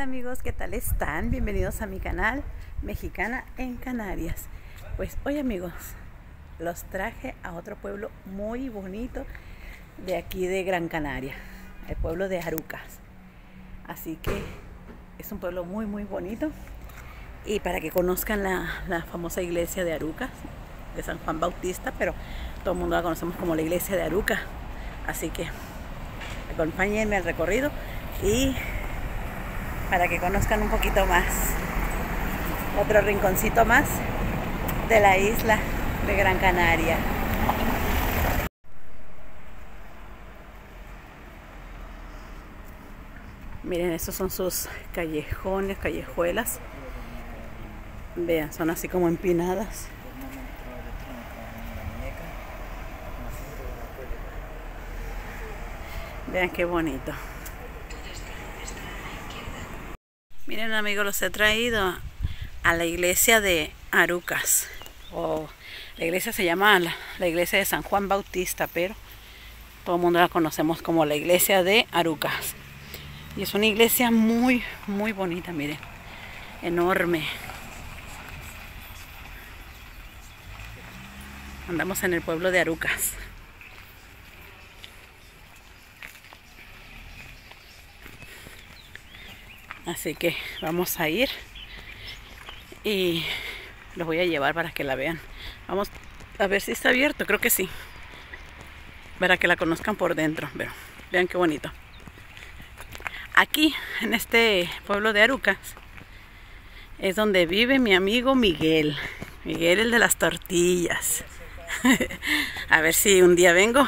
amigos, ¿qué tal están? Bienvenidos a mi canal Mexicana en Canarias. Pues hoy amigos, los traje a otro pueblo muy bonito de aquí de Gran Canaria, el pueblo de Arucas. Así que es un pueblo muy bonito, y para que conozcan la famosa iglesia de Arucas, de San Juan Bautista, pero todo el mundo la conocemos como la iglesia de Arucas. Así que acompáñenme al recorrido y para que conozcan un poquito más, otro rinconcito más de la isla de Gran Canaria. Miren, estos son sus callejones, callejuelas. Vean, son así como empinadas. Vean qué bonito. Miren amigos, los he traído a la iglesia de Arucas. La iglesia se llama la iglesia de San Juan Bautista, pero todo el mundo la conocemos como la iglesia de Arucas. Y es una iglesia muy bonita, miren. Enorme. Andamos en el pueblo de Arucas. Así que vamos a ir y los voy a llevar para que la vean. Vamos a ver si está abierto, creo que sí, para que la conozcan por dentro. Pero vean qué bonito. Aquí en este pueblo de Arucas es donde vive mi amigo Miguel. Miguel, el de las tortillas. A ver si un día vengo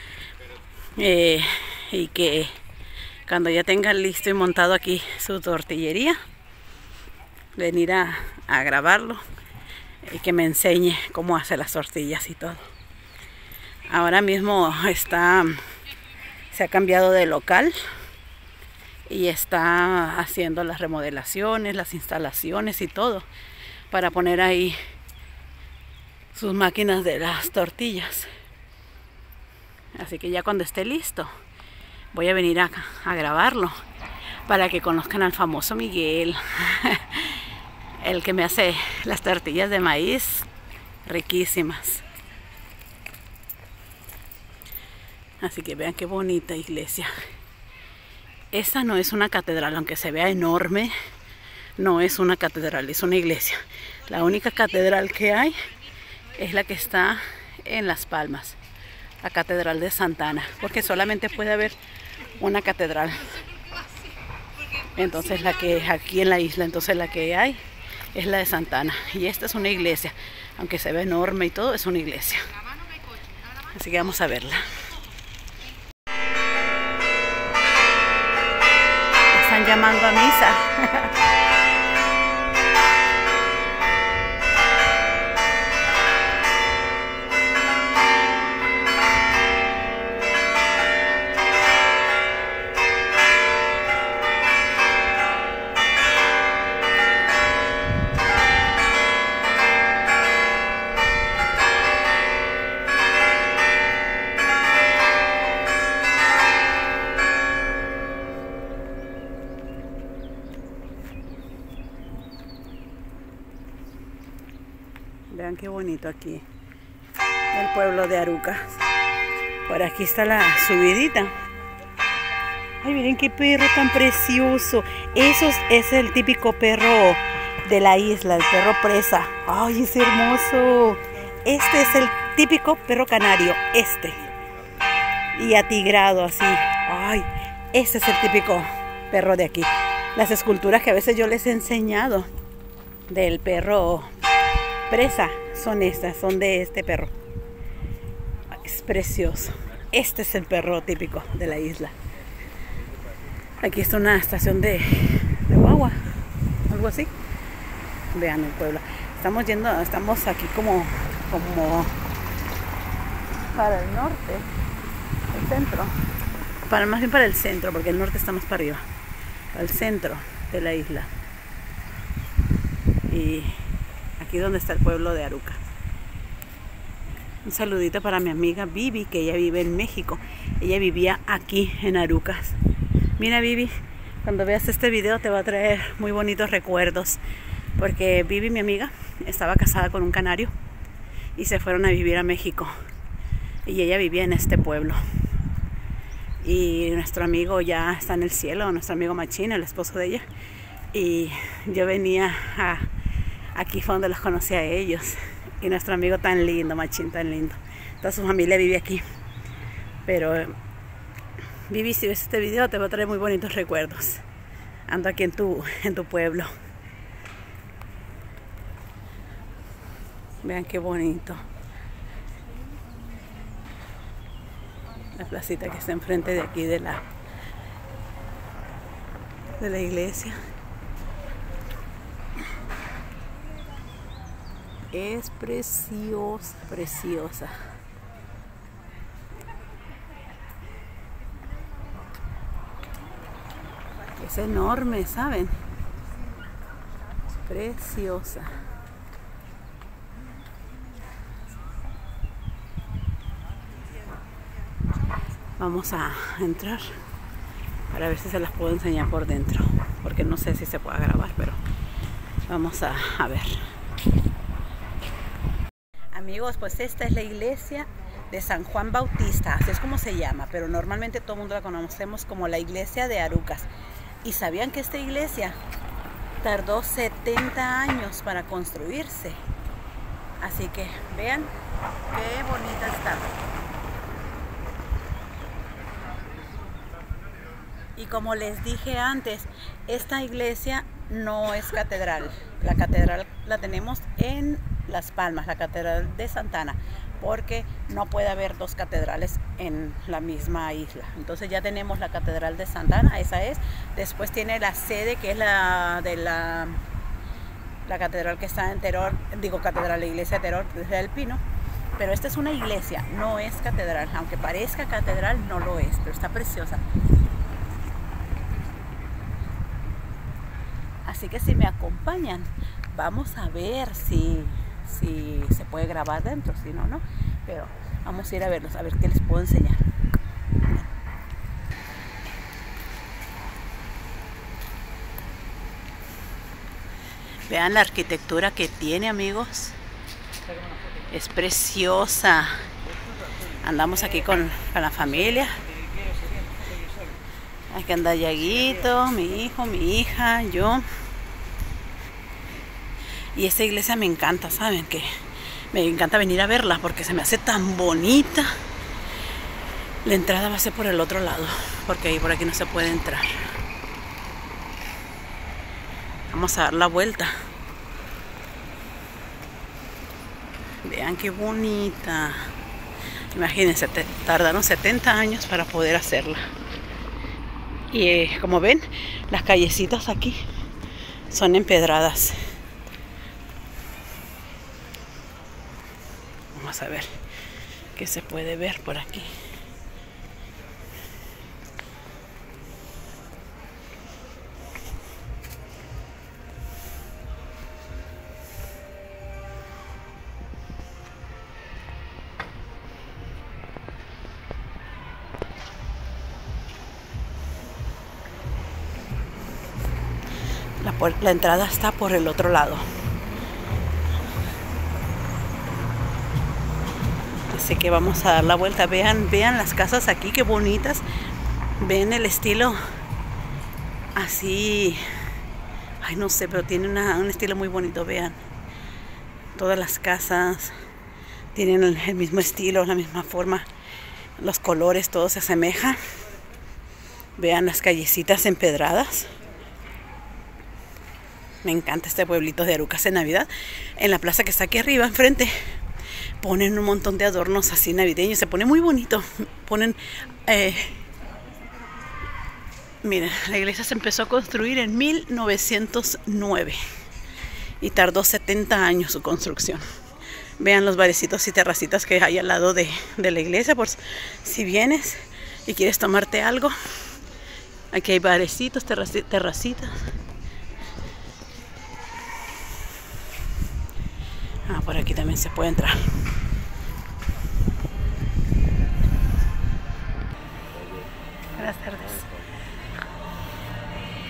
y que cuando ya tenga listo y montado aquí su tortillería, venir a grabarlo y que me enseñe cómo hace las tortillas y todo. Ahora mismo se ha cambiado de local y está haciendo las remodelaciones, las instalaciones y todo para poner ahí sus máquinas de las tortillas. Así que ya cuando esté listo voy a venir a grabarlo para que conozcan al famoso Miguel, el que me hace las tortillas de maíz riquísimas. Así que vean qué bonita iglesia. Esta no es una catedral, aunque se vea enorme, no es una catedral, es una iglesia. La única catedral que hay es la que está en Las Palmas, la Catedral de Santa Ana, porque solamente puede haber una catedral. Entonces la que aquí en la isla, entonces la que hay es la de Santa Ana. Y esta es una iglesia, aunque se ve enorme y todo, es una iglesia. Así que vamos a verla. Están llamando a misa. Vean qué bonito aquí, el pueblo de Arucas. Por aquí está la subidita. Ay, miren qué perro tan precioso. Eso es el típico perro de la isla, el perro presa. Ay, es hermoso. Este es el típico perro canario, y atigrado así. Ay, este es el típico perro de aquí. Las esculturas que a veces yo les he enseñado del perro presa son estas, son de este perro. Es precioso. Este es el perro típico de la isla. Aquí está una estación de guagua, algo así. Vean el pueblo. Estamos aquí como para el norte, el centro. Más bien para el centro, porque el norte está más para arriba. Al centro de la isla. Y aquí donde está el pueblo de Arucas. Un saludito para mi amiga Vivi, que ella vive en México. Ella vivía aquí en Arucas. Mira Vivi, Cuando veas este video te va a traer muy bonitos recuerdos, porque Vivi, mi amiga, estaba casada con un canario y se fueron a vivir a México, y ella vivía en este pueblo, y nuestro amigo ya está en el cielo, nuestro amigo Machín, el esposo de ella, y yo venía aquí fue donde los conocí a ellos, y nuestro amigo tan lindo, Machín, tan lindo, toda su familia vive aquí. Pero Vivi, si ves este video te va a traer muy bonitos recuerdos. Ando aquí en tu pueblo. Vean qué bonito. La placita que está enfrente de aquí de la iglesia. Es preciosa, preciosa. Es enorme, ¿saben? Es preciosa. Vamos a entrar para ver si se las puedo enseñar por dentro, porque no sé si se puede grabar, pero vamos a ver. Amigos, pues esta es la iglesia de San Juan Bautista, así es como se llama, pero normalmente todo el mundo la conocemos como la iglesia de Arucas. ¿Y sabían que esta iglesia tardó 70 años para construirse? Así que vean qué bonita está. Y como les dije antes, esta iglesia no es catedral. La catedral la tenemos en Las Palmas, la catedral de Santa Ana, porque no puede haber dos catedrales en la misma isla. Entonces ya tenemos la catedral de Santa Ana, esa es. Después tiene la sede, que es la catedral que está en Teror, la iglesia de Teror, desde El Pino. Pero esta es una iglesia, no es catedral. Aunque parezca catedral, no lo es, pero está preciosa. Así que si me acompañan, vamos a ver si se puede grabar dentro, si no, no. Pero vamos a ir a verlos, a ver qué les puedo enseñar. Vean la arquitectura que tiene, amigos. Es preciosa. Andamos aquí con la familia. Aquí anda Yaguito, mi hijo, mi hija, yo. Y esta iglesia me encanta, ¿saben? Que me encanta venir a verla porque se me hace tan bonita. La entrada va a ser por el otro lado, porque ahí por aquí no se puede entrar. Vamos a dar la vuelta. Vean qué bonita. Imagínense, tardaron 70 años para poder hacerla. Y como ven, las callecitas aquí son empedradas. Vamos a ver qué se puede ver por aquí. La entrada está por el otro lado. Así que vamos a dar la vuelta. Vean las casas aquí, qué bonitas. Ven el estilo así. Ay, no sé, pero tiene un estilo muy bonito. Vean. Todas las casas tienen el mismo estilo, la misma forma. Los colores, todo se asemeja. Vean las callecitas empedradas. Me encanta este pueblito de Arucas en Navidad. En la plaza que está aquí arriba, enfrente, ponen un montón de adornos así navideños. Se pone muy bonito. Ponen... miren, la iglesia se empezó a construir en 1909. Y tardó 70 años su construcción. Vean los barecitos y terracitas que hay al lado de la iglesia. Por si vienes y quieres tomarte algo. Aquí hay barecitos, terracitas. Por aquí también se puede entrar. Buenas tardes.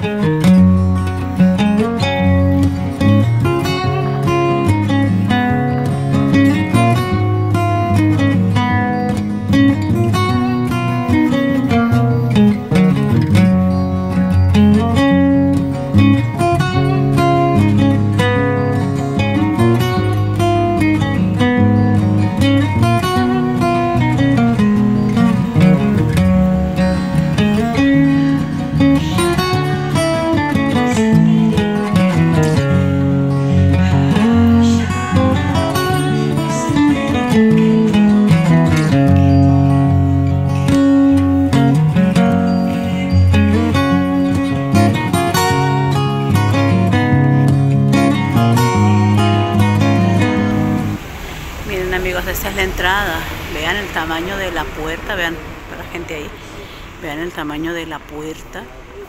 Esta es la entrada. Vean el tamaño de la puerta. Vean para la gente ahí. Vean el tamaño de la puerta.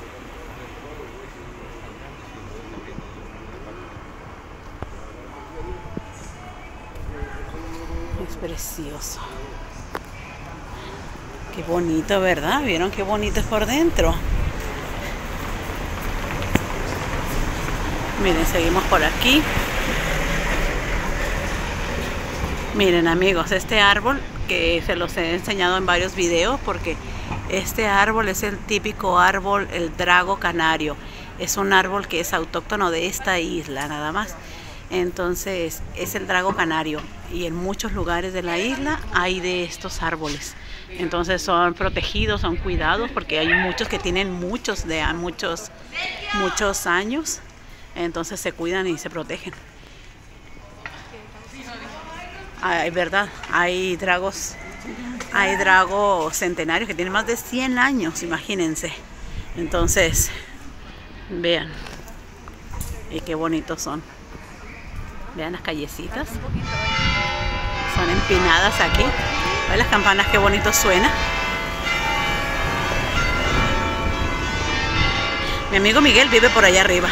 Es precioso. Qué bonito, ¿verdad? ¿Vieron qué bonito es por dentro? Miren, seguimos por aquí. Miren amigos, este árbol que se los he enseñado en varios videos, porque este árbol es el típico árbol, el drago canario. Es un árbol que es autóctono de esta isla nada más. Entonces es el drago canario y en muchos lugares de la isla hay de estos árboles. Entonces son protegidos, son cuidados, porque hay muchos que tienen muchos años. Entonces se cuidan y se protegen. Hay verdad, hay dragos centenarios que tienen más de 100 años, imagínense. Entonces, vean, y qué bonitos son. Vean las callecitas, son empinadas aquí. Vean las campanas, qué bonito suena. Mi amigo Miguel vive por allá arriba.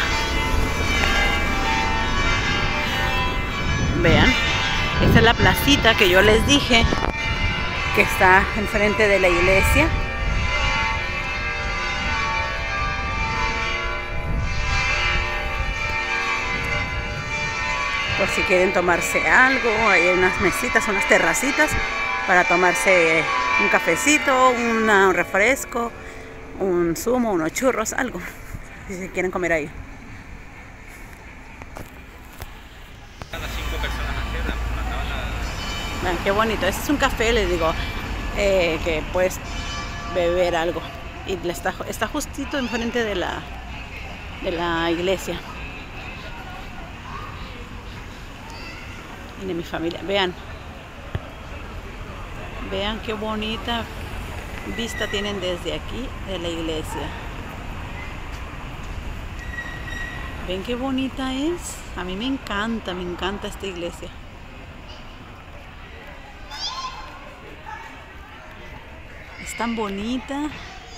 Vean. Esta es la placita que yo les dije que está enfrente de la iglesia. Por si quieren tomarse algo, hay unas mesitas, unas terracitas para tomarse un cafecito, un refresco, un zumo, unos churros, algo, si se quieren comer ahí. Qué bonito, este es un café, les digo, que puedes beber algo y está justito enfrente de la iglesia. Y de mi familia, vean qué bonita vista tienen desde aquí de la iglesia. Ven qué bonita es, a mí me encanta esta iglesia. Es tan bonita.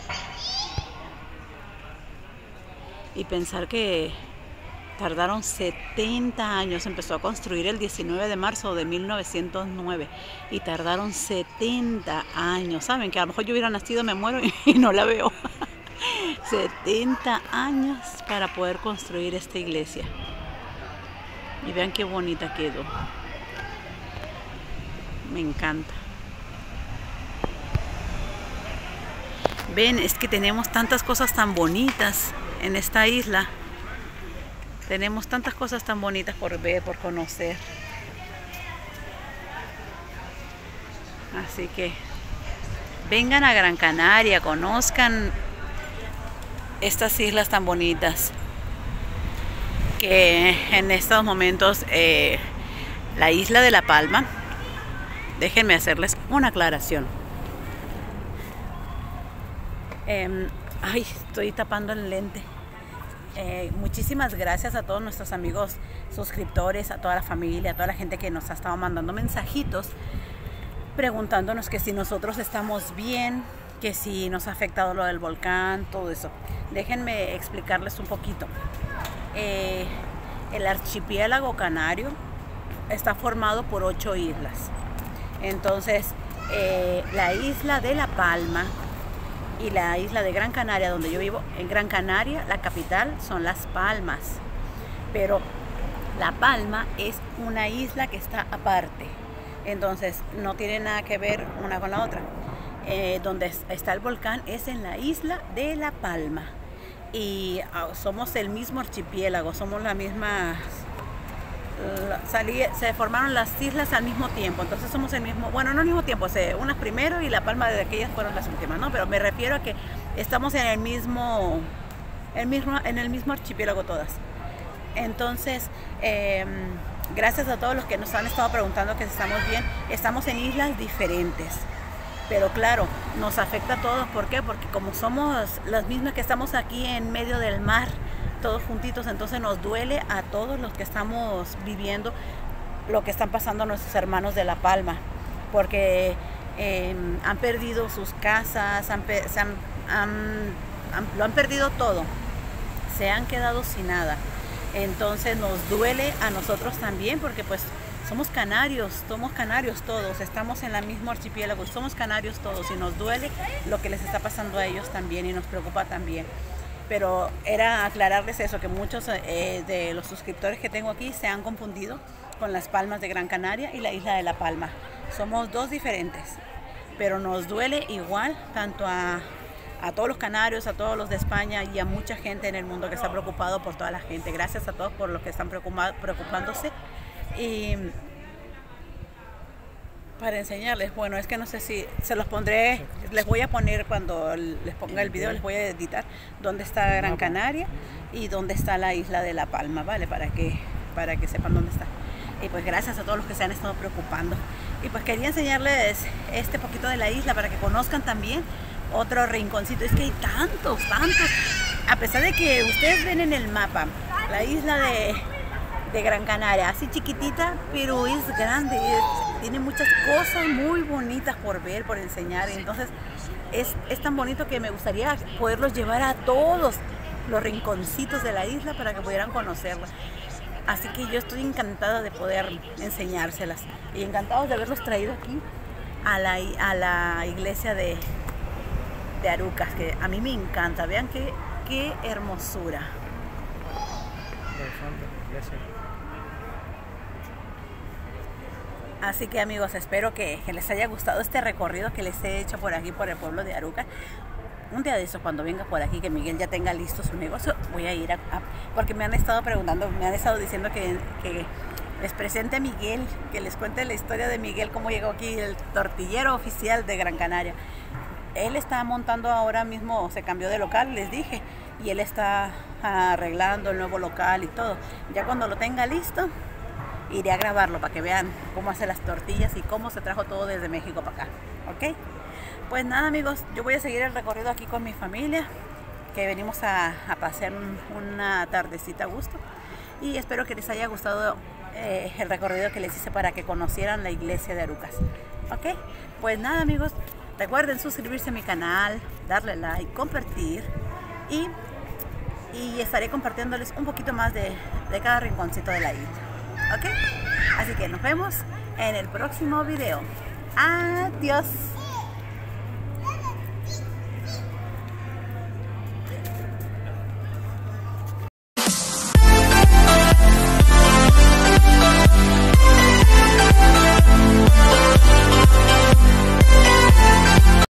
Y pensar que tardaron 70 años. Empezó a construir el 19 de marzo de 1909. Y tardaron 70 años. Saben que a lo mejor yo hubiera nacido, me muero y no la veo. 70 años para poder construir esta iglesia. Y vean qué bonita quedó. Me encanta. Ven, es que tenemos tantas cosas tan bonitas en esta isla. Tenemos tantas cosas tan bonitas por ver, por conocer. Así que vengan a Gran Canaria, conozcan estas islas tan bonitas. Que en estos momentos la isla de La Palma, déjenme hacerles una aclaración. Ay, estoy tapando el lente. Muchísimas gracias a todos nuestros amigos suscriptores, a toda la familia, a toda la gente que nos ha estado mandando mensajitos preguntándonos que si nosotros estamos bien, que si nos ha afectado lo del volcán, todo eso. Déjenme explicarles un poquito. El archipiélago canario está formado por 8 islas. Entonces, la isla de La Palma y la isla de Gran Canaria, donde yo vivo. En Gran Canaria, la capital son Las Palmas, pero La Palma es una isla que está aparte, entonces no tiene nada que ver una con la otra. Donde está el volcán es en la isla de La Palma, y somos el mismo archipiélago, somos la misma. Se formaron las islas al mismo tiempo, entonces somos el mismo, bueno, no al mismo tiempo, unas primero y La Palma de aquellas fueron las últimas, ¿no? Pero me refiero a que estamos en el mismo archipiélago todas. Entonces, gracias a todos los que nos han estado preguntando que si estamos bien. Estamos en islas diferentes, pero claro, nos afecta a todos. ¿Por qué? Porque como somos las mismas que estamos aquí en medio del mar, todos juntitos, entonces nos duele a todos los que estamos viviendo lo que están pasando nuestros hermanos de La Palma, porque han perdido sus casas, lo han perdido todo, se han quedado sin nada. Entonces nos duele a nosotros también, porque pues somos canarios todos, estamos en el mismo archipiélago, somos canarios todos, y nos duele lo que les está pasando a ellos también, y nos preocupa también. Pero era aclararles eso, que muchos de los suscriptores que tengo aquí se han confundido con Las Palmas de Gran Canaria y la isla de La Palma. Somos dos diferentes, pero nos duele igual tanto a todos los canarios, a todos los de España y a mucha gente en el mundo que está preocupado por toda la gente. Gracias a todos por los que están preocupándose. Y para enseñarles, bueno, es que no sé si se los pondré, les voy a poner cuando les ponga el video, les voy a editar dónde está Gran Canaria y dónde está la isla de La Palma, ¿vale? Para que sepan dónde está. Y pues gracias a todos los que se han estado preocupando. Y pues quería enseñarles este poquito de la isla para que conozcan también otro rinconcito. Es que hay tantos. A pesar de que ustedes ven en el mapa la isla de Gran Canaria, así chiquitita, pero es grande, tiene muchas cosas muy bonitas por ver, por enseñar. Entonces es tan bonito que me gustaría poderlos llevar a todos los rinconcitos de la isla para que pudieran conocerla. Así que yo estoy encantada de poder enseñárselas y encantados de haberlos traído aquí a la iglesia de Arucas, que a mí me encanta. Vean qué hermosura. Así que amigos, espero que les haya gustado este recorrido que les he hecho por aquí, por el pueblo de Arucas. Un día de eso, cuando venga por aquí, que Miguel ya tenga listo su negocio, voy a ir porque me han estado preguntando, me han estado diciendo que les presente a Miguel, que les cuente la historia de Miguel, cómo llegó aquí, el tortillero oficial de Gran Canaria. Él está montando ahora mismo, se cambió de local, les dije, y él está arreglando el nuevo local y todo. Ya cuando lo tenga listo, iré a grabarlo para que vean cómo hace las tortillas y cómo se trajo todo desde México para acá, ¿ok? Pues nada amigos, yo voy a seguir el recorrido aquí con mi familia, que venimos a pasar una tardecita a gusto, y espero que les haya gustado el recorrido que les hice para que conocieran la iglesia de Arucas, ¿ok? Pues nada amigos, recuerden suscribirse a mi canal, darle like, compartir, y estaré compartiéndoles un poquito más de cada rinconcito de la isla, ¿ok? Así que nos vemos en el próximo video. Adiós.